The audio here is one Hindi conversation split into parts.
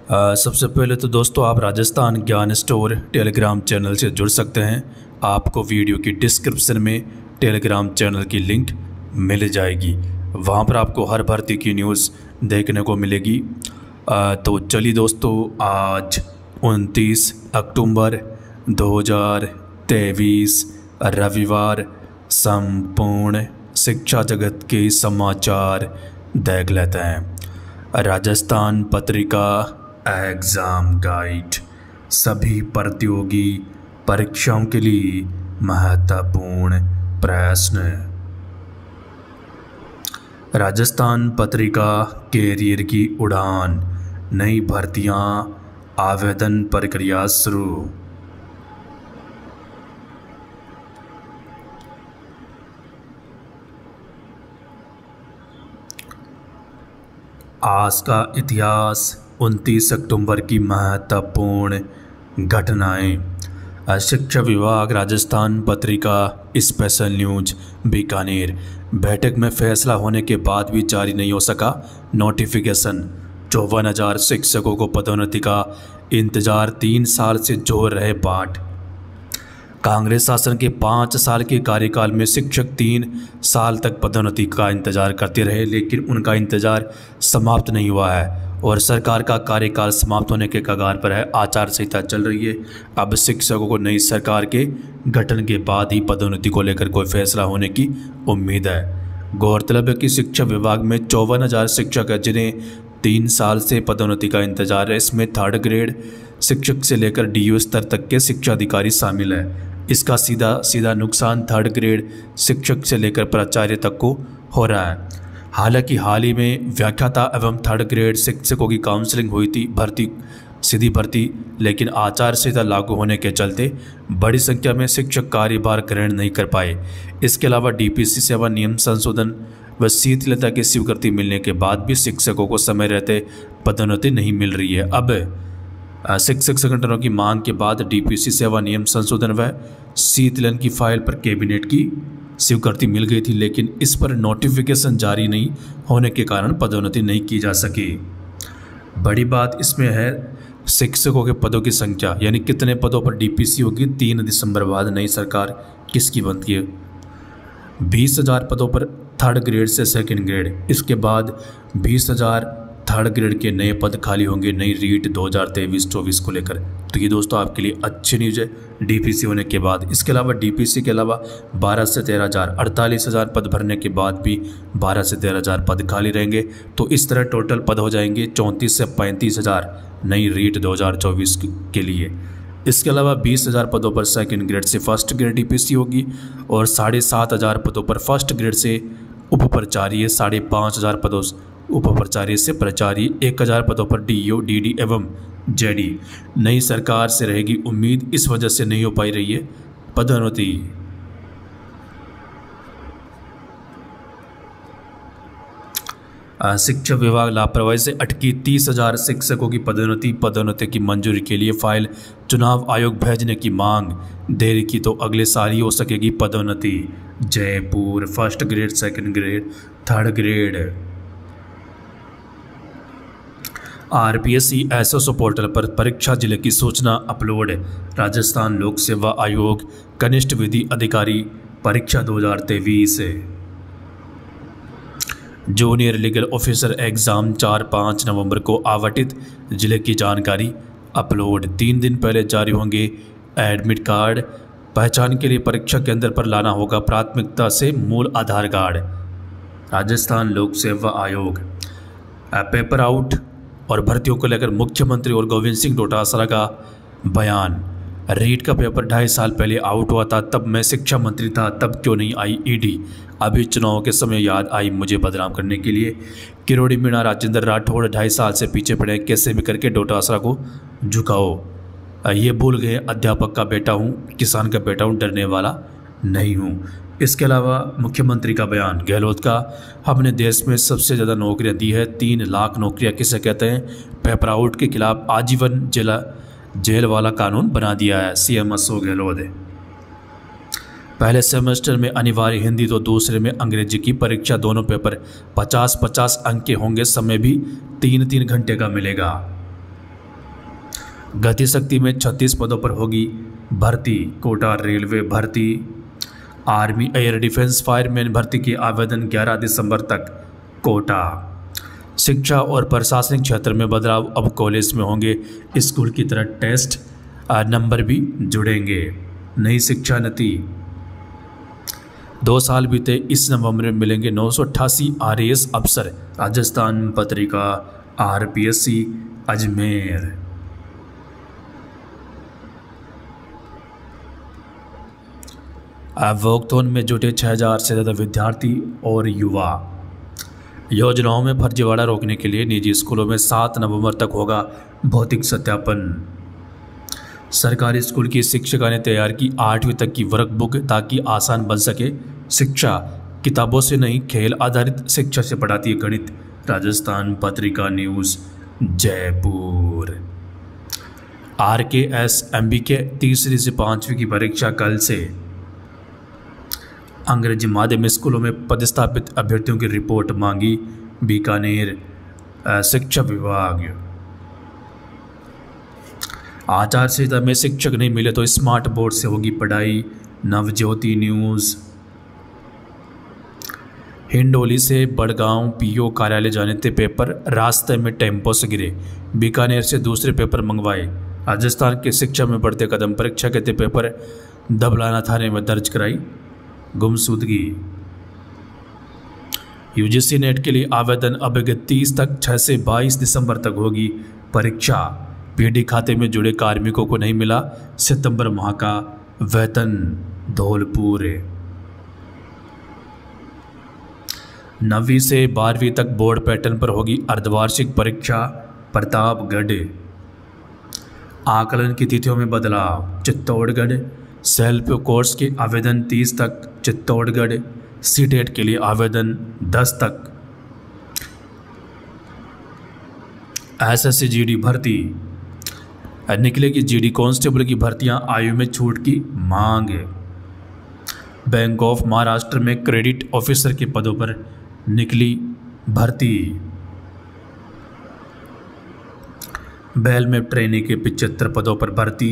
सबसे पहले तो दोस्तों आप राजस्थान ज्ञान स्टोर टेलीग्राम चैनल से जुड़ सकते हैं। आपको वीडियो की डिस्क्रिप्शन में टेलीग्राम चैनल की लिंक मिल जाएगी। वहां पर आपको हर भर्ती की न्यूज़ देखने को मिलेगी। तो चलिए दोस्तों, आज 29 अक्टूबर 2023 रविवार संपूर्ण शिक्षा जगत के समाचार देख लेते हैं। राजस्थान पत्रिका एग्ज़ाम गाइड सभी प्रतियोगी परीक्षाओं के लिए महत्वपूर्ण प्रश्न। राजस्थान पत्रिका कैरियर की उड़ान, नई भर्तियां, आवेदन प्रक्रिया शुरू। आज का इतिहास, 29 अक्टूबर की महत्वपूर्ण घटनाएं। शिक्षा विभाग राजस्थान पत्रिका स्पेशल न्यूज बीकानेर। बैठक में फैसला होने के बाद भी जारी नहीं हो सका नोटिफिकेशन। 54,000 शिक्षकों को पदोन्नति का इंतजार, 3 साल से जोर रहे बाट। कांग्रेस शासन के 5 साल के कार्यकाल में शिक्षक 3 साल तक पदोन्नति का इंतजार करते रहे, लेकिन उनका इंतजार समाप्त नहीं हुआ है और सरकार का कार्यकाल समाप्त होने के कगार पर है। आचार संहिता चल रही है। अब शिक्षकों को नई सरकार के गठन के बाद ही पदोन्नति को लेकर कोई फैसला होने की उम्मीद है। गौरतलब है कि शिक्षा विभाग में 54,000 शिक्षक हैं जिन्हें 3 साल से पदोन्नति का इंतजार है। इसमें 3rd ग्रेड शिक्षक से लेकर DO स्तर तक के शिक्षा अधिकारी शामिल है। इसका सीधा नुकसान 3rd ग्रेड शिक्षक से लेकर प्राचार्य तक को हो रहा है। हालांकि हाल ही में व्याख्याता एवं 3rd ग्रेड शिक्षकों की काउंसलिंग हुई थी, सीधी भर्ती, लेकिन आचार संहिता लागू होने के चलते बड़ी संख्या में शिक्षक कार्यभार ग्रहण नहीं कर पाए। इसके अलावा DPC सेवा नियम संशोधन व शीतलता की स्वीकृति मिलने के बाद भी शिक्षकों को समय रहते पदोन्नति नहीं मिल रही है। अब शिक्षक संगठनों की मांग के बाद DPC सेवा नियम संशोधन व शीतलन की फाइल पर कैबिनेट की स्वीकृति मिल गई थी, लेकिन इस पर नोटिफिकेशन जारी नहीं होने के कारण पदोन्नति नहीं की जा सकी। बड़ी बात इसमें है शिक्षकों के पदों की संख्या, यानी कितने पदों पर DPC होगी। 3 दिसंबर बाद नई सरकार किसकी बनती है। 20,000 पदों पर 3rd ग्रेड से 2nd ग्रेड, इसके बाद 20,000 3rd ग्रेड के नए पद खाली होंगे नई रीट 2023-24 को लेकर। तो ये दोस्तों आपके लिए अच्छी न्यूज़ है DPC होने के बाद। इसके अलावा DPC के अलावा 12 से 13,000 48,000 पद भरने के बाद भी 12 से 13,000 पद खाली रहेंगे। तो इस तरह टोटल पद हो जाएंगे 34 से 35,000 नई रीट 2024 के लिए। इसके अलावा 20,000 पदों पर 2nd ग्रेड से 1st ग्रेड DPC होगी और 7,500 पदों पर 1st ग्रेड से उप प्राचार्य, 5,500 पदों उप प्राचार्य से प्राचार्य, 1,000 पदों पर DO, DD एवं JD। नई सरकार से रहेगी उम्मीद, इस वजह से नहीं हो पाई रही है पदोन्नति। शिक्षा विभाग लापरवाही से अटकी 30,000 शिक्षकों की पदोन्नति की मंजूरी के लिए फाइल चुनाव आयोग भेजने की मांग। देरी की तो अगले साल ही हो सकेगी पदोन्नति। Jaipur 1st grade, 2nd grade, 3rd grade. RPSC SSO portal पर परीक्षा जिले की सूचना अपलोड। राजस्थान लोक सेवा आयोग कनिष्ठ विधि अधिकारी परीक्षा 2023। जूनियर लीगल ऑफिसर एग्ज़ाम 4-5 नवंबर को आवंटित। जिले की जानकारी अपलोड। 3 दिन पहले जारी होंगे एडमिट कार्ड। पहचान के लिए परीक्षा केंद्र पर लाना होगा प्राथमिकता से मूल आधार कार्ड। राजस्थान लोक सेवा आयोग। पेपर आउट और भर्तियों को लेकर मुख्यमंत्री और गोविंद सिंह डोटासरा का बयान। रीट का पेपर 2.5 साल पहले आउट हुआ था, तब मैं शिक्षा मंत्री था, तब क्यों नहीं आई ED। अभी चुनाव के समय याद आई मुझे बदनाम करने के लिए। किरोड़ी मीणा राजेंद्र राठौड़ 2.5 साल से पीछे पड़े, कैसे भी करके डोटासरा को झुकाओ। ये भूल गए अध्यापक का बेटा हूँ, किसान का बेटा हूँ, डरने वाला नहीं हूँ। इसके अलावा मुख्यमंत्री का बयान गहलोत का, हमने देश में सबसे ज़्यादा नौकरियां दी है। 3 लाख नौकरियां किसे कहते हैं। पेपर आउट के खिलाफ आजीवन जेल वाला कानून बना दिया है CM अशोक गहलोत। पहले सेमेस्टर में अनिवार्य हिंदी तो दूसरे में अंग्रेजी की परीक्षा। दोनों पेपर 50-50 अंक के होंगे। समय भी 3-3 घंटे का मिलेगा। गति शक्ति में 36 पदों पर होगी भर्ती। कोटा रेलवे भर्ती। आर्मी एयर डिफेंस फायरमैन भर्ती के आवेदन 11 दिसंबर तक। कोटा। शिक्षा और प्रशासनिक क्षेत्र में बदलाव, अब कॉलेज में होंगे स्कूल की तरह टेस्ट, नंबर भी जुड़ेंगे। नई शिक्षा नीति। 2 साल बीते, इस नवंबर में मिलेंगे 988 RAS अफसर। राजस्थान पत्रिका, RPSC अजमेर। वॉकथॉन में जुटे 6000 से ज़्यादा विद्यार्थी और युवा। योजनाओं में फर्जीवाड़ा रोकने के लिए निजी स्कूलों में 7 नवंबर तक होगा भौतिक सत्यापन। सरकारी स्कूल की शिक्षिका ने तैयार की 8वीं तक की वर्कबुक ताकि आसान बन सके शिक्षा। किताबों से नहीं, खेल आधारित शिक्षा से पढ़ाती है गणित। Rajasthan Patrika news Jaipur. RKS MBK तीसरी से 5वीं की परीक्षा कल से। अंग्रेजी माध्यम स्कूलों में पदस्थापित अभ्यर्थियों की रिपोर्ट मांगी बीकानेर शिक्षा विभाग। आचार संहिता में शिक्षक नहीं मिले तो स्मार्ट बोर्ड से होगी पढ़ाई। नवज्योति न्यूज़। हिंडोली से बड़गांव PO कार्यालय जाने थे पेपर, रास्ते में टेम्पो से गिरे। बीकानेर से दूसरे पेपर मंगवाए। राजस्थान के शिक्षा में बढ़ते कदम, परीक्षा के थे पेपर दबलाना थाने में दर्ज कराई। गुमशुदगी। UGC नेट के लिए आवेदन अब 30 तक, 6 से 22 दिसंबर तक होगी परीक्षा। PD खाते में जुड़े कार्मिकों को नहीं मिला सितंबर माह का वेतन। धौलपुर। 9वीं से 12वीं तक बोर्ड पैटर्न पर होगी अर्धवार्षिक परीक्षा। प्रतापगढ़। आकलन की तिथियों में बदलाव। चित्तौड़गढ़। सेल्फ कोर्स के आवेदन 30 तक। चित्तौड़गढ़। CTET के लिए आवेदन 10 तक। SSC GD भर्ती। निकलेगी GD कांस्टेबल की भर्तियां, आयु में छूट की मांग। बैंक ऑफ महाराष्ट्र में क्रेडिट ऑफिसर के पदों पर निकली भर्ती। बैल में ट्रेनी के 75 पदों पर भर्ती।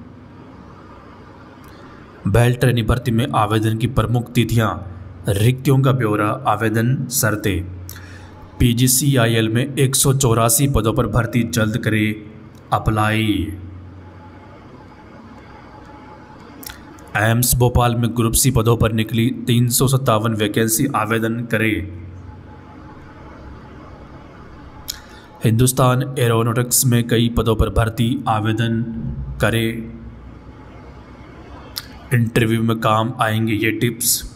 बैल ट्रेनी भर्ती में आवेदन की प्रमुख तिथियां, रिक्तियों का ब्यौरा, आवेदन शर्तें। PGCIL में 184 पदों पर भर्ती, जल्द करे अप्लाई। एम्स भोपाल में ग्रुप C पदों पर निकली 357 वैकेंसी, आवेदन करे। हिंदुस्तान एरोनॉटिक्स में कई पदों पर भर्ती, आवेदन करे। इंटरव्यू में काम आएंगे ये टिप्स।